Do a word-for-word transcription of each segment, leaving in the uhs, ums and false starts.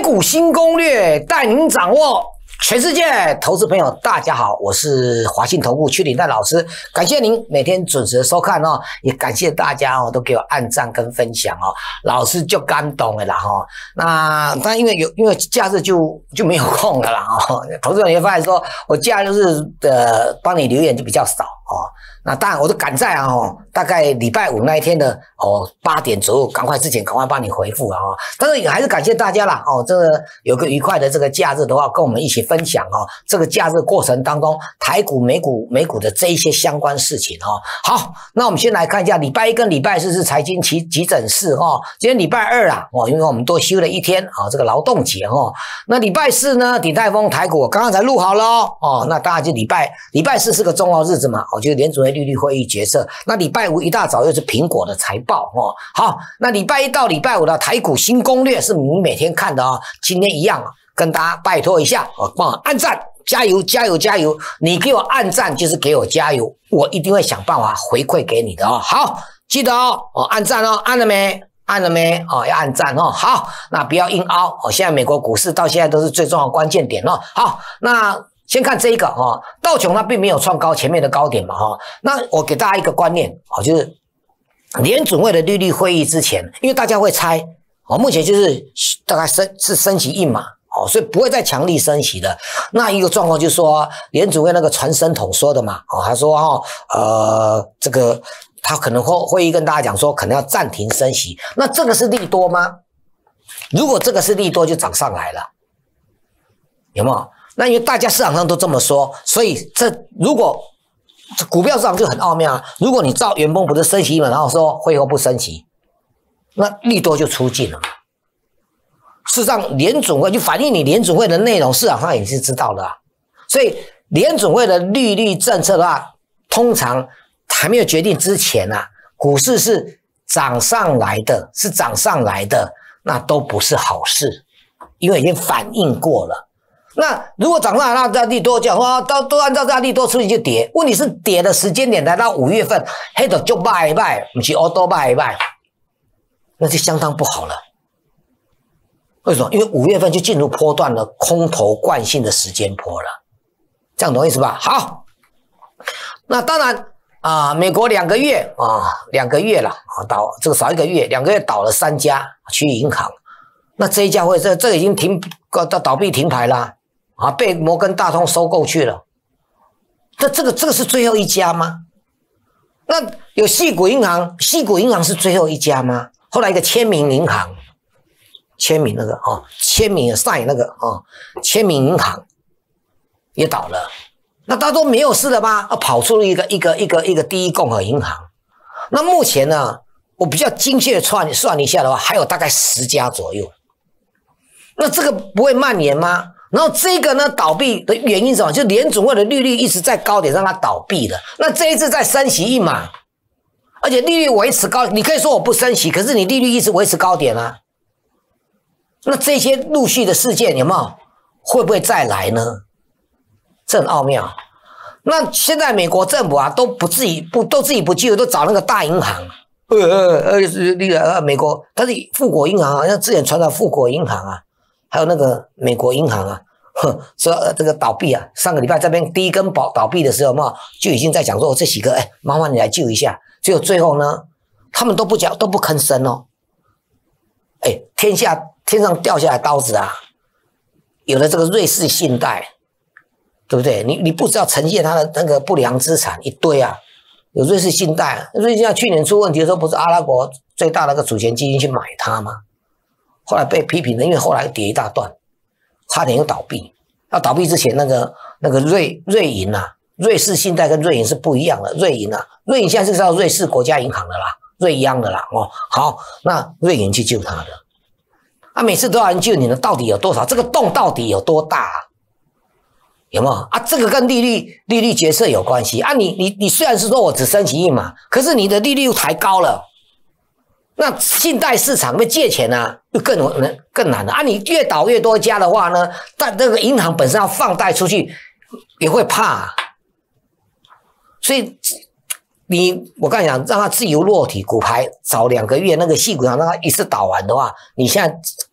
股新攻略带您掌握全世界投资朋友，大家好，我是华信投顾屈鼎泰老师，感谢您每天准时收看哦，也感谢大家哦都给我按赞跟分享哦，老师就感动了啦哈、哦。那但因为有因为假日就就没有空了啦哦，投资人也发现说我假日的帮你留言就比较少哦。那当然我都赶在啊哦，大概礼拜五那一天的哦八点左右，赶快之前赶快帮你回复啊哦。但是也还是感谢大家啦哦，这个有个愉快的这个假日的话，跟我们一起分享哦，这个假日过程当中台股、美股、美股的这一些相关事情哦。好，那我们先来看一下礼拜一跟礼拜四是财经急急诊室哦。今天礼拜二啊哦，因为我们多休了一天啊、哦，这个劳动节哦。那礼拜四呢，鼎泰丰台股我刚刚才录好了哦。哦，那当然就礼拜礼拜四是个重要日子嘛，哦，就是联储会利率会议决策。那礼拜五一大早又是苹果的财报哦。好，那礼拜一到礼拜五的台股新攻略是你每天看的哦。今天一样啊，跟大家拜托一下，哦，帮我按赞，加油，加油，加油！你给我按赞就是给我加油，我一定会想办法回馈给你的哦。好，记得哦，哦，按赞哦，按了没？按了没？哦，要按赞哦。好，那不要硬凹哦。现在美国股市到现在都是最重要的关键点哦。好，那先看这一个哦，道琼它并没有创高前面的高点嘛哈、哦。那我给大家一个观念哦，就是联准会的利率会议之前，因为大家会猜哦，目前就是大概升是升息一码哦，所以不会再强力升息的。那一个状况就是说，联准会那个传声筒说的嘛哦，他说哦呃这个他可能会会议跟大家讲说，可能要暂停升息。那这个是利多吗？如果这个是利多，就涨上来了，有没有？那因为大家市场上都这么说，所以这如果这股票市场就很奥妙啊。如果你照原封不动升息一码，然后说会后不升息，那利多就出尽了嘛。事实上，联准会就反映你联准会的内容，市场上也是知道的啊。所以联准会的利率政策的话，通常还没有决定之前啊，股市是涨上来的，是涨上来的，那都不是好事，因为已经反映过了。那如果涨上来，那利多讲说都都按照这样利多出去就跌，问题是跌的时间点来到五月份，黑的就卖一卖，不是欧多卖一卖，那就相当不好了。为什么？因为五月份就进入波段了空头惯性的时间波了，这样懂意思吧？好，那当然啊、呃，美国两个月啊，两个月了啊，倒这个少一个月，两个月倒了三家区域银行，那这一家会这这已经停到倒闭停牌啦。啊，被摩根大通收购去了。这这个这个是最后一家吗？那有矽谷银行，矽谷银行是最后一家吗？后来一个签名银行，签名那个哦，签名 sign 那个哦，签名银行也倒了。那大家都没有事了吗？啊，跑出了一个一个一个一个第一共和银行。那目前呢，我比较精确的算算一下的话，还有大概十家左右。那这个不会蔓延吗？然后这个呢，倒闭的原因是什么？就联准会的利率一直在高点，让它倒闭了。那这一次再升息一码，而且利率维持高，你可以说我不升息，可是你利率一直维持高点啊。那这些陆续的事件有没有？会不会再来呢？这很奥妙。那现在美国政府啊，都不自己不都自己不救，都找那个大银行，呃呃呃那个呃美国，它是富国银行啊，像之前传到富国银行啊。还有那个美国银行啊，哼，说呃这个倒闭啊，上个礼拜这边第一根倒倒闭的时候嘛，就已经在讲说，哦、这几个哎，麻烦你来救一下。结果最后呢，他们都不讲，都不吭声哦。哎，天下天上掉下来刀子啊，有了这个瑞士信贷，对不对？你你不知道呈现它的那个不良资产一堆啊，有瑞士信贷，瑞士信贷去年出问题的时候，不是阿拉伯最大的那个主权基金去买它吗？后来被批评了，因为后来跌一大段，差点又倒闭。要倒闭之前，那个那个瑞瑞银啊，瑞士信贷跟瑞银是不一样的。瑞银啊，瑞银现在是叫瑞士国家银行的啦，瑞央的啦。哦，好，那瑞银去救他的。啊，每次都有人救你呢，到底有多少？这个洞到底有多大啊？有没有啊？这个跟利率利率决策有关系啊。你你你虽然是说我只升息一码，可是你的利率又抬高了。那信贷市场被借钱啊，又更更难了啊！你越倒越多家的话呢，但这个银行本身要放贷出去也会怕、啊，所以你我刚才讲让它自由落体，股牌早两个月那个矽谷银行让它一次倒完的话，你现在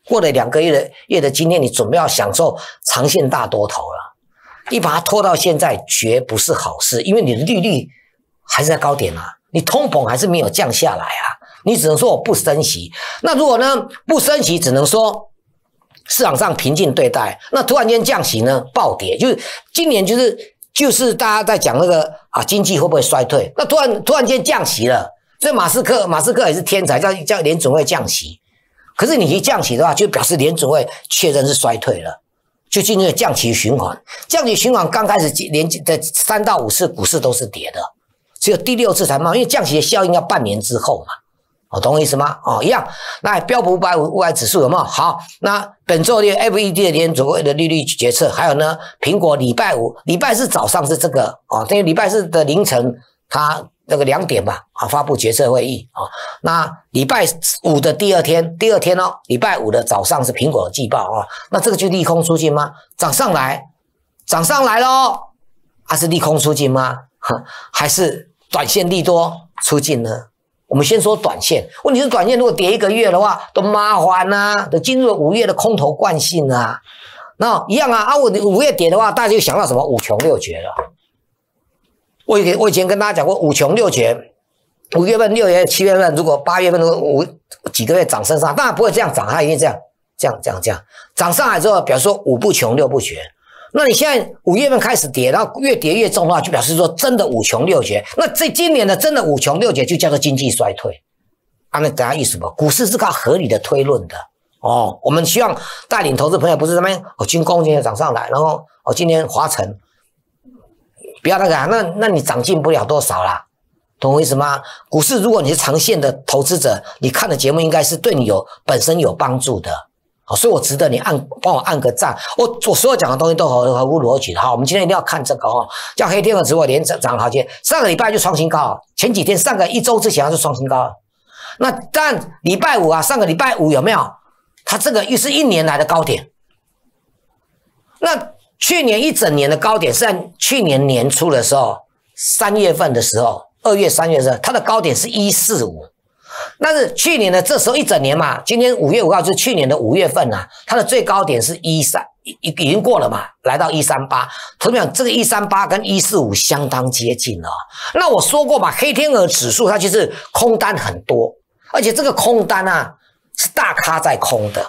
过了两个月的月的今天，你准备要享受长线大多头了，你把它拖到现在，绝不是好事，因为你的利率还是在高点啊，你通膨还是没有降下来啊，你只能说我不升息。那如果呢不升息，只能说市场上平静对待。那突然间降息呢，暴跌，就是今年就是就是大家在讲那个啊经济会不会衰退？那突然突然间降息了，所以马斯克马斯克也是天才，叫叫联准会降息。可是你一降息的话，就表示联准会确认是衰退了，就进入了降息循环。降息循环刚开始连的三到五次股市都是跌的，只有第六次才慢，因为降息的效应要半年之后嘛。哦，懂我意思吗？哦，一样。那标普五百五百指数有没有？好，那本周的 F E D 的联准会的利率决策，还有呢，苹果礼拜五礼拜四早上是这个哦，因为礼拜四的凌晨它那个两点吧，啊，发布决策会议啊。那礼拜五的第二天，第二天哦，礼拜五的早上是苹果的季报啊。那这个就利空出尽吗？涨上来，涨上来咯，还是利空出尽吗？还是短线利多出尽呢？我们先说短线，问题是短线如果跌一个月的话，都麻烦啊，都进入了五月的空头惯性啊。那一样啊，啊，我五月跌的话，大家就想到什么五穷六绝了。我以我以前跟大家讲过五穷六绝，五月份、六月、七月份，如果八月份都五几个月涨升上，当然不会这样涨，它一定这样、这样、这样、这样涨上来之后，表示说五不穷六不绝。那你现在五月份开始跌，然后越跌越重的话，就表示说真的五穷六绝。那这今年的真的五穷六绝，就叫做经济衰退。啊，那大家意思不？股市是靠合理的推论的哦。我们希望带领投资朋友，不是他们哦，军工今天涨上来，然后哦，今天华晨。不要那个啊，那那你长进不了多少啦，懂我意思吗？股市如果你是长线的投资者，你看的节目应该是对你有本身有帮助的，好，所以我值得你按帮我按个赞。我我所有讲的东西都合合乎逻辑的。好，我们今天一定要看这个哦，叫黑天鹅直播连涨涨好些，上个礼拜就创新高，前几天上个一周之前就创新高了。那但礼拜五啊，上个礼拜五有没有？它这个又是一年来的高点。那去年一整年的高点是在去年年初的时候，三月份的时候，二月、三月的时候，它的高点是一四五。但是去年的这时候一整年嘛，今天五月五号就是去年的五月份啊，它的最高点是一三，已已经过了嘛，来到一三八。同学们，这个一三八跟一四五相当接近了。那我说过嘛，黑天鹅指数它就是空单很多，而且这个空单啊是大咖在空的，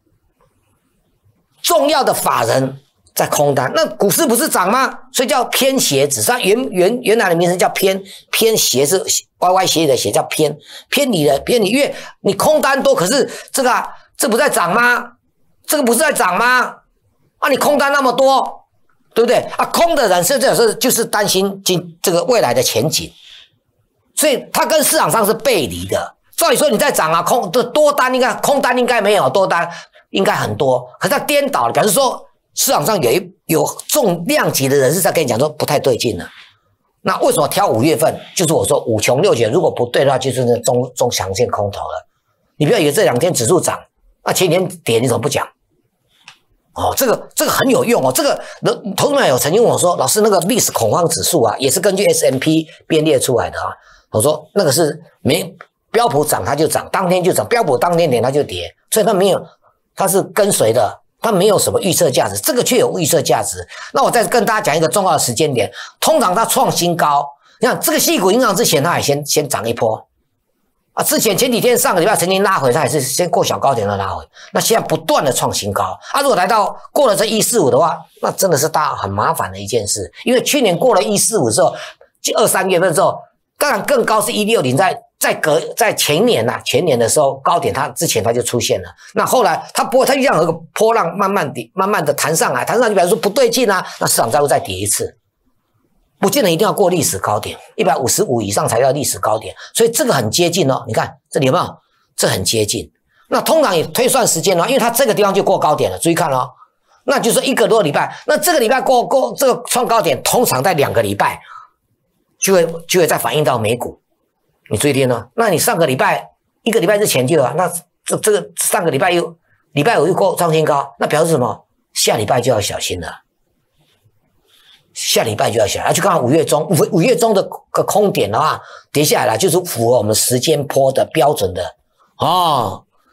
重要的法人在空单，那股市不是涨吗？所以叫偏斜指数，原原原来的名称叫偏偏斜，是歪歪斜斜的斜，叫偏偏离的偏离。因为你空单多，可是这个、啊、这不在涨吗？这个不是在涨吗？啊，你空单那么多，对不对？啊，空的人是这是就是担心今这个未来的前景，所以它跟市场上是背离的。照理说你在涨啊，空的多单应该空单应该没有，多单应该很多，可是它颠倒了，表示说。市场上有一有重量级的人士在跟你讲说不太对劲了，那为什么挑五月份？就是我说五穷六绝，如果不对的话，就是那中中长线空头了。你不要以为这两天指数涨，那前天跌，你怎么不讲？哦，这个这个很有用哦。这个投资者有曾经问我说，老师那个历史恐慌指数啊，也是根据 S M P 编列出来的啊。我说那个是没标普涨它就涨，当天就涨；标普当天跌它就跌，所以它没有，它是跟随的。它没有什么预测价值，这个却有预测价值。那我再跟大家讲一个重要的时间点，通常它创新高，你看这个矽谷银行之前它也先先涨一波啊，之前前几天上个礼拜曾经拉回，它也是先过小高点的拉回，那现在不断的创新高啊，如果来到过了这一四五的话，那真的是大家很麻烦的一件事，因为去年过了一四五之后，二三月份之后，当然更高是一六零，在在隔在前年呐、啊，前年的时候高点它之前它就出现了，那后来它不会，它就这样有个波浪慢慢地慢慢的弹上来，弹上去表示说不对劲啊，那市场再会再跌一次，不见得一定要过历史高点，一百五十五以上才叫历史高点，所以这个很接近哦，你看这里有没有？这很接近。那通常也推算时间哦，因为它这个地方就过高点了，注意看哦，那就是一个多礼拜，那这个礼拜过过这个创高点，通常在两个礼拜就会就会再反映到美股。你注意听哦，那你上个礼拜一个礼拜之前就有啊，那这这个上个礼拜又礼拜五又过创新高，那表示什么？下礼拜就要小心了，下礼拜就要小心，啊，就看五月中五五月中的个空点的话，跌下来了，就是符合我们时间波的标准的哦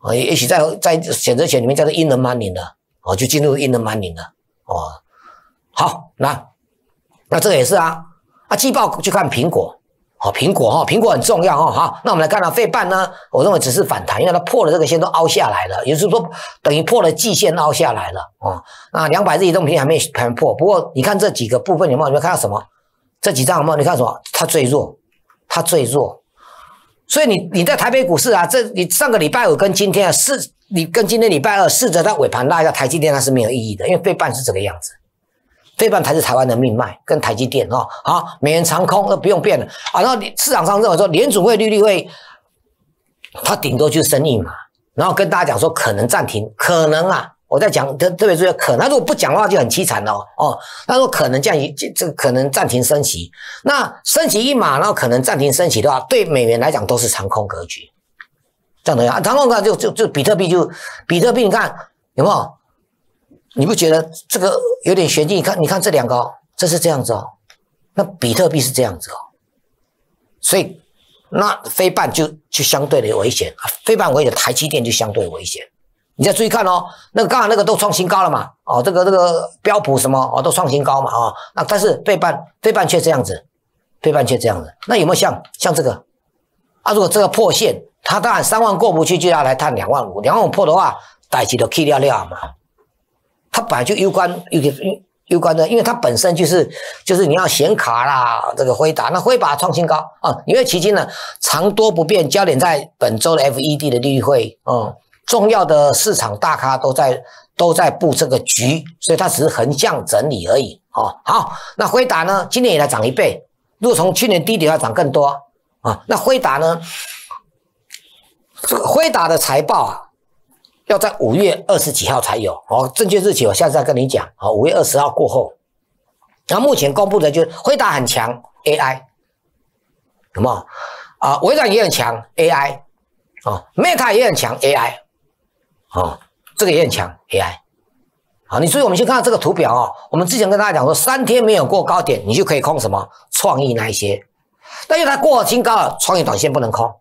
啊，也许在在选择权里面叫做 in the money 了，哦，就进入 in the money 了，哦，好，那那这个也是啊，啊，季报去看苹果。好，苹果哈，苹果很重要哈。好，那我们来看到费半呢，我认为只是反弹，因为它破了这个线都凹下来了，也就是说等于破了季线凹下来了哦。那两百日移动平均还没还没破，不过你看这几个部分有没有？有没有看到什么？这几张有没有？你看什么？它最弱，它最弱。所以你你在台北股市啊，这你上个礼拜五跟今天啊试，你跟今天礼拜二试着在尾盘拉一下台积电，那是没有意义的，因为费半是这个样子。费半才是台湾的命脉，跟台积电哦，好，美元长空都不用变了啊。然后市场上认为说联储会利率会，它顶多就是升一码，然后跟大家讲说可能暂停，可能啊，我在讲特特别注意可能，他如果不讲的话就很凄惨了哦。哦，他说可能降息，这这个可能暂停升息，那升息一码，然后可能暂停升息的话，对美元来讲都是长空格局，这样的呀，长空格就就就比特币就比特币，你看有没有？你不觉得这个有点玄机？你看，你看这两个哦，这是这样子哦，那比特币是这样子哦，所以那非半就就相对的危险，非半危险，台积电就相对危险。你再注意看哦，那个刚才那个都创新高了嘛，哦，这个这个标普什么哦都创新高嘛，哦，那但是非半非半却这样子，非半却这样子，那有没有像像这个啊？如果这个破线，它当然三万过不去，就要来探两万五，两万五破的话，代志就 K 掉掉嘛。它本来就攸关攸攸关的，因为它本身就是就是你要显卡啦，这个辉达，那辉达创新高啊，因为迄今呢长多不变，焦点在本周的 F E D 的利率会，嗯，重要的市场大咖都在都在布这个局，所以它只是横向整理而已哦。好，那辉达呢，今年也来涨一倍，如果从去年低点要涨更多啊，那辉达呢，这个辉达的财报啊。要在五月二十几号才有哦，正确日期我下次再跟你讲哦。五月二十号过后，然后目前公布的就是辉达很强 A I， 有没有啊？微软也很强 A I， 哦 ，Meta 也很强 A I， 哦，这个也很强 A I。好，你所以我们先看到这个图表哦。我们之前跟大家讲说，三天没有过高点，你就可以空什么创意那一些，但因为它过了新高了，创意短线不能空。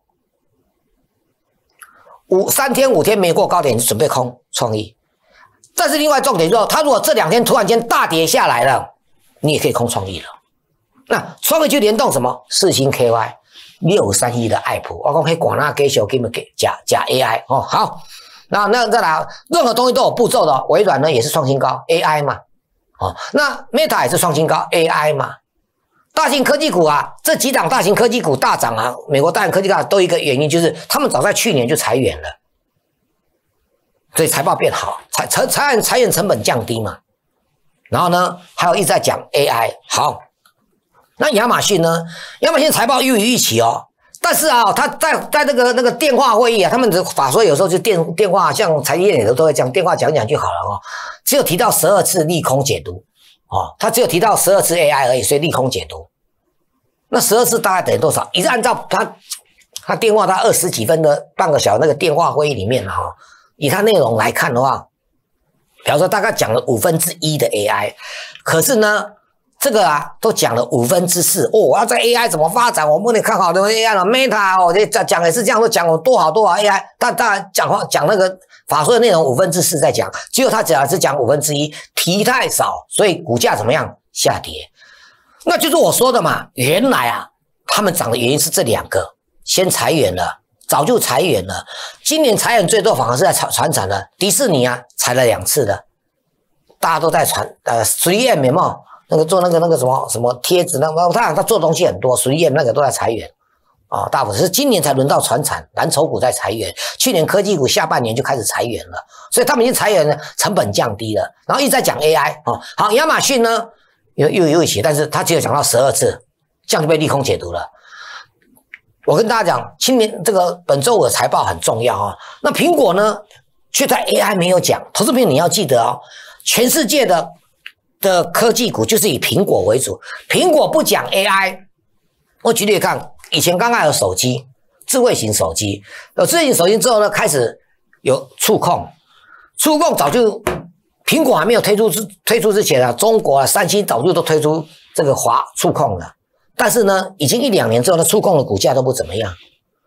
五三天五天没过高点，就准备空创意。但是另外重点就是，它如果这两天突然间大跌下来了，你也可以空创意了。那创意就联动什么？世芯 K Y 六三一的爱普，我讲可以广纳给小给你们给假假 A I 哦。好，那那再来，任何东西都有步骤的。微软呢也是创新高 A I 嘛，哦，那 Meta 也是创新高 A I 嘛。大型科技股啊，这几档大型科技股大涨啊，美国大型科技股都有一个原因，就是他们早在去年就裁员了，所以财报变好，裁裁裁裁员成本降低嘛。然后呢，还有一直在讲 A I。好，那亚马逊呢？亚马逊财报优于预期哦，但是啊，他在在那个那个电话会议啊，他们的法说有时候就电电话，像财经业都会讲电话讲讲就好了哦，只有提到十二次利空解读。哦，他只有提到十二次 A I 而已，所以利空解读。那十二次大概等于多少？也是按照他他电话他二十几分的半个小时那个电话会议里面哈、哦，以他内容来看的话，比方说大概讲了五分之一的 A I， 可是呢，这个啊都讲了五分之四哦。我要在 A I 怎么发展，我不能看好的 A I 了 ，Meta 哦，讲讲也是这样，都讲我多好多好 A I， 但当然讲话讲那个。法说的内容五分之四在讲，只有他只要是讲五分之一，提太少，所以股价怎么样下跌？那就是我说的嘛，原来啊，他们涨的原因是这两个，先裁员了，早就裁员了，今年裁员最多反而是在传产的，迪士尼啊裁了两次的，大家都在传呃 三 M 有没有？那个做那个那个什么什么贴纸，那个他他做东西很多 ，三 M 那个都在裁员。哦，大部分是今年才轮到传产，蓝筹股在裁员。去年科技股下半年就开始裁员了，所以他们已经裁员了，成本降低了。然后一直在讲 A I 哦，好，亚马逊呢又又有一起，但是他只有讲到十二次，这样就被利空解读了。我跟大家讲，今年这个本周五的财报很重要啊、哦。那苹果呢，却在 A I 没有讲。投资朋友你要记得哦，全世界的的科技股就是以苹果为主，苹果不讲 A I。我举例看。以前刚刚有手机，智慧型手机，有智慧型手机之后呢，开始有触控，触控早就苹果还没有推出推出之前啊，中国啊三星早就都推出这个滑触控了，但是呢，已经一两年之后呢，触控的股价都不怎么样。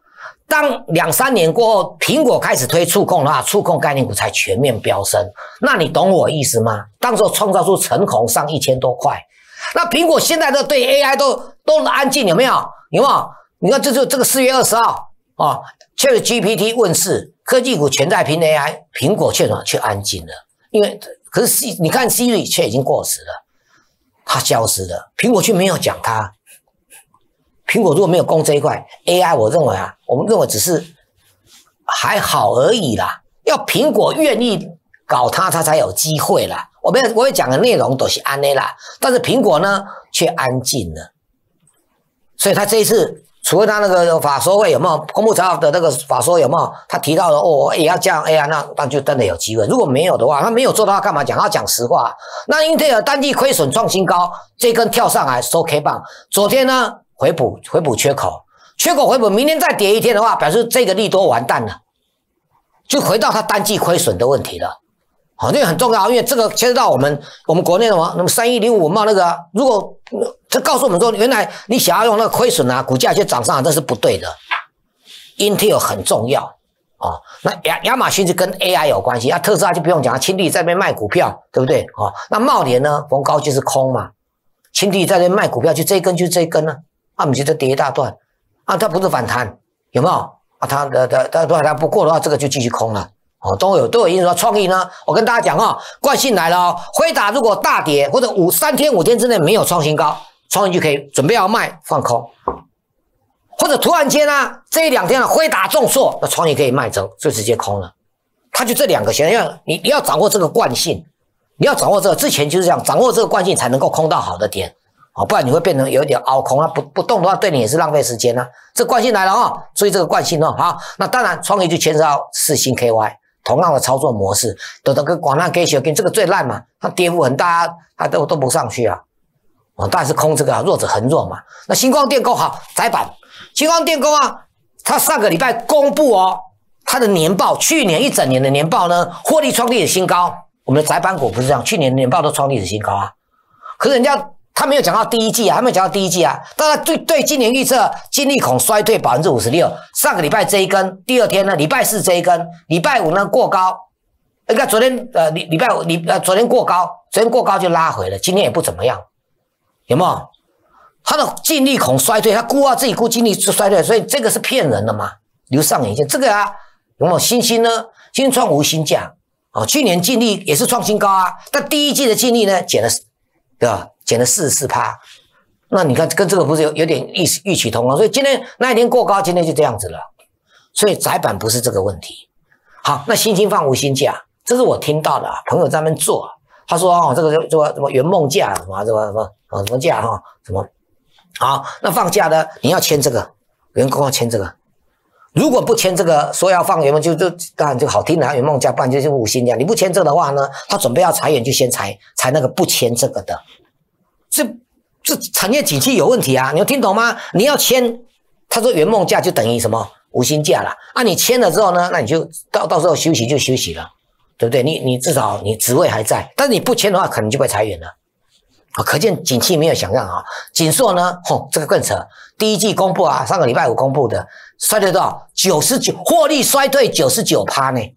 当两三年过后，苹果开始推触控的话，触控概念股才全面飙升。那你懂我意思吗？当时创造出成红上一千多块。那苹果现在都对 A I 都都安静，有没有？有没有？你看，这就这个四月二十号啊 ，ChatGPT 问世，科技股全在拼 A I， 苹果却什么却安静了？因为可是 C 你看 Siri 却已经过时了，它消失了，苹果却没有讲它。苹果如果没有攻这一块 A I， 我认为啊，我们认为只是还好而已啦。要苹果愿意搞它，它才有机会啦。我们我也讲的内容都是安内啦，但是苹果呢却安静了。所以他这一次，除了他那个法说会有没有公布财报的那个法说有没有，他提到了哦也要这样 A I， 那那就真的有机会。如果没有的话，他没有做到，他干嘛讲？他讲实话。那英特尔单季亏损创新高，这根跳上来收 K 棒，昨天呢？回补回补缺口，缺口回补，明天再跌一天的话，表示这个利多完蛋了，就回到它单季亏损的问题了。好，这个很重要，因为这个牵涉到我们我们国内的嘛，那么三一零五冒那个、啊，如果这告诉我们说，原来你想要用那个亏损啊，股价去涨上来，这是不对的。Intel 很重要哦，那亚亚马逊是跟 A I 有关系，啊，特斯拉就不用讲，亲弟在那边卖股票，对不对？哦，那茂联呢，逢高就是空嘛，亲弟在那边卖股票，就这一根就这一根呢、啊。啊，我们觉得跌一大段，啊，它不是反弹，有没有？啊，它的的的它不过的话，这个就继续空了，哦，都有都有因素。创意呢，我跟大家讲哦，惯性来了哦，辉达如果大跌或者五三天五天之内没有创新高，创意就可以准备要卖放空，或者突然间啊，这一两天啊，辉达重挫，那创意可以卖走，就直接空了。它就这两个选项，你你要掌握这个惯性，你要掌握这个，之前就是这样，掌握这个惯性才能够空到好的点。哦，不然你会变成有一点凹空，那不不动的话，对你也是浪费时间啊。这惯性来了哦，注意这个惯性哦。好，那当然创意就牵涉到四星 K Y 同样的操作模式，都都跟广纳 K 线跟这个最烂嘛，它跌幅很大，它都都不上去啊。哦，当然是空这个啊，弱者恒弱嘛。那星光电工好，窄板，星光电工啊，它上个礼拜公布哦，它的年报，去年一整年的年报呢，获利创历史新高。我们的窄板股不是这样，去年年报都创历史新高啊，可是人家。他没有讲到第一季啊，他没有讲到第一季啊。当然对对今年预测净利恐衰退百分之五十六。上个礼拜这一根，第二天呢，礼拜四这一根，礼拜五呢过高。应该昨天呃礼礼拜五礼呃昨天过高，昨天过高就拉回了，今天也不怎么样，有没有？他的净利恐衰退，他估啊自己估净利衰退，所以这个是骗人的嘛？留上眼线，这个啊有没有新兴呢？新兴创无新价哦，去年净利也是创新高啊，但第一季的净利呢减了，对吧？减了四十四趴，那你看跟这个不是有有点异异曲同工，所以今天那一天过高，今天就这样子了，所以窄板不是这个问题。好，那新兴放无新价，这是我听到的、啊，朋友在那边做，他说哦，这个这个什么圆梦价什么这个什么啊什么价哈什么，好，那放假呢你要签这个，员工要签这个，如果不签这个说要放圆梦就就当然就好听了，圆梦价，不然就是无新价，你不签这个的话呢，他准备要裁员就先裁裁那个不签这个的。这这产业景气有问题啊！你有听懂吗？你要签，他说圆梦价就等于什么无薪假啦。啊，你签了之后呢，那你就到到时候休息就休息了，对不对？你你至少你职位还在，但是你不签的话，可能就被裁员了。啊，可见景气没有想象啊。锦硕呢，吼，这个更扯，第一季公布啊，上个礼拜五公布的，衰退多少？九十九，获利衰退九十九趴呢。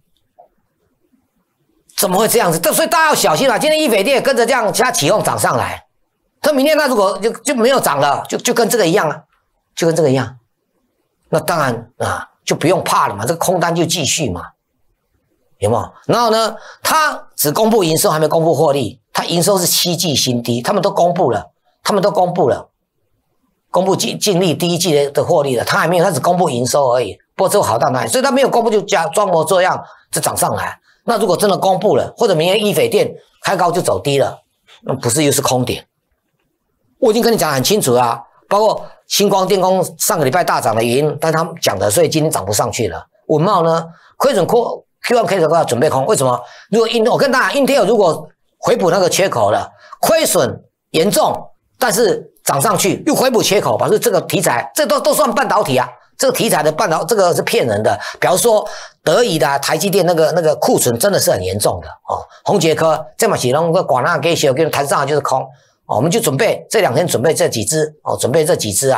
怎么会这样子？这所以大家要小心啊！今天易斐电也跟着这样，它起哄涨上来。它明天它如果就就没有涨了，就就跟这个一样啊，就跟这个一样，那当然啊就不用怕了嘛，这个空单就继续嘛，有没有？然后呢，它只公布营收，还没公布获利，它营收是七季新低，他们都公布了，他们都公布了，公布净净利第一季的的获利了，它还没有，它只公布营收而已，不过这个好到哪里？所以它没有公布就假装模作样，就涨上来。那如果真的公布了，或者明天易斐电开高就走低了，那不是又是空点？我已经跟你讲得很清楚啊，包括星光电工上个礼拜大涨的原因，但他们讲的，所以今天涨不上去了。文茂呢，亏损 Q 一 Q 二要准备空，为什么？如果 Intel 我跟大家 Intel 如果回补那个缺口了，亏损严重，但是涨上去又回补缺口，表示这个题材，这都都算半导体啊。这个题材的半导这个是骗人的，比方说德仪的、啊、台积电那个那个库存真的是很严重的哦。宏捷科这么形容，个广纳给小给弹上来就是空。哦，我们就准备这两天准备这几只哦，准备这几只啊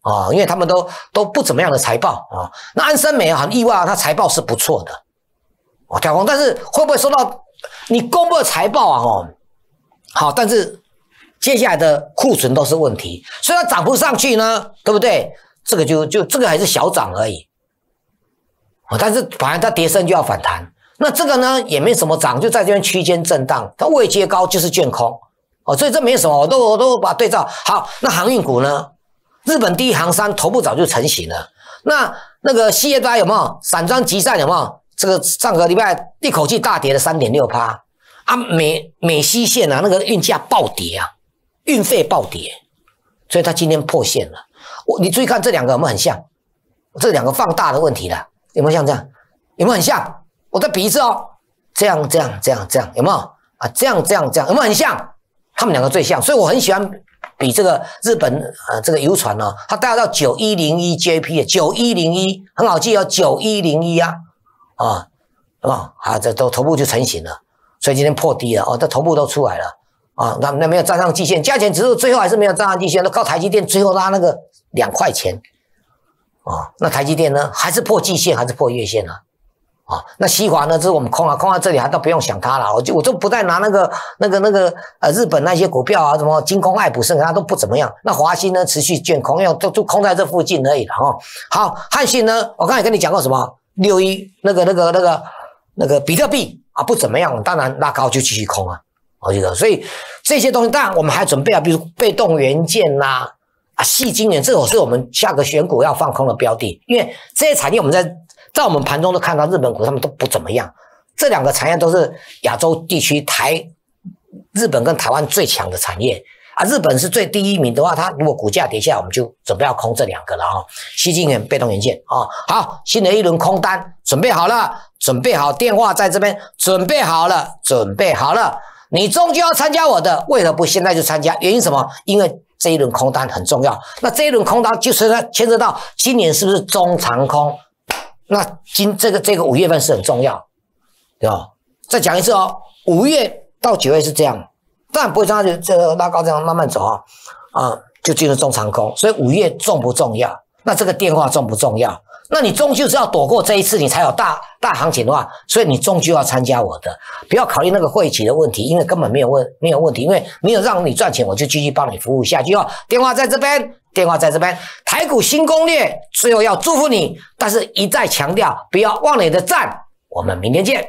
啊，因为他们都都不怎么样的财报啊。那安森美很意外啊，它财报是不错的，哦，跳空，但是会不会收到你公布的财报啊？哦，好，但是接下来的库存都是问题，所以它涨不上去呢，对不对？这个就就这个还是小涨而已，哦，但是反而它跌升就要反弹，那这个呢也没什么涨，就在这边区间震荡，它位阶高就是券空，哦，所以这没什么，我都我都把它对照好。那航运股呢？日本第一航商头部早就成型了，那那个系业大家有没有？散装集散有没有？这个上个礼拜一口气大跌了 三点六趴 啊，美美西线啊，那个运价暴跌啊，运费暴跌，所以它今天破线了。我你注意看这两个有没有很像？这两个放大的问题了，有没有像这样？有没有很像？我再比一次哦，这样这样这样这样有没有啊？这样这样这样有没有很像？他们两个最像，所以我很喜欢比这个日本呃这个游船哦，它大概到九一零一 J P 的九一零一很好记哦，九一零一啊啊啊啊，这都头部就成型了，所以今天破低了哦，这头部都出来了啊，那那没有站上季线，加权指数最后还是没有站上季线，都靠台积电最后拉那个两块钱啊，那台积电呢还是破季线还是破月线啊？啊，那西华呢？这是我们空啊，空到这里还都不用想它了。我就我就不再拿那个那个那个呃日本那些股票啊，什么金空、爱普、盛它都不怎么样。那华兴呢，持续卷空，因为都都空在这附近而已了哦。好，汉讯呢，我刚才跟你讲过什么？六一那个那个那个那个比特币啊，不怎么样，当然拉高就继续空啊。我觉得，所以这些东西当然我们还准备啊，比如被动元件啦、啊，啊，矽晶圆，这种是我们下个选股要放空的标的，因为这些产业我们在。在我们盘中都看到日本股他们都不怎么样，这两个产业都是亚洲地区台日本跟台湾最强的产业啊。日本是最第一名的话，它如果股价跌下，我们就准备要空这两个了哈。矽晶圆、被动元件啊，好，新的一轮空单准备好了，准备好电话在这边，准备好了，准备好了，你终究要参加我的，为何不现在就参加？原因什么？因为这一轮空单很重要。那这一轮空单就是它牵涉到今年是不是中长空？那今这个这个五月份是很重要，对吧？再讲一次哦，五月到九月是这样，当然不会这样就这个拉高这样慢慢走啊，啊，就进入中长空。所以五月重不重要？那这个电话重不重要？那你终究是要躲过这一次，你才有大大行情的话，所以你终究要参加我的，不要考虑那个会期的问题，因为根本没有问没有问题，因为没有让你赚钱，我就继续帮你服务下去哦。电话在这边。电话在这边，台股新攻略，最后要祝福你，但是一再强调，不要忘了你的赞。我们明天见。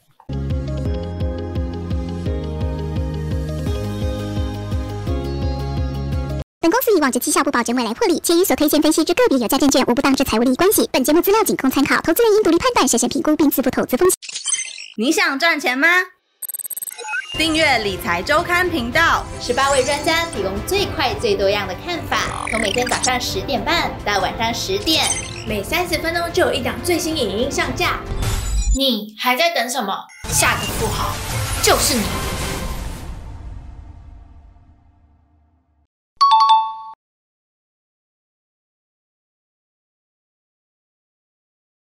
本公司以往之绩效不保证未来获利，且与所推荐分析之个别有价证券无不当之财务利益关系。本节目资料仅供参考，投资人应独立判断、审慎评估并自负投资风险。 你想赚钱吗？订阅理财周刊频道， 十八位专家提供最快最多样的看法，从每天早上十点半到晚上十点， 每三十分钟就有一档最新影音上架。 你还在等什么？下个富豪就是你。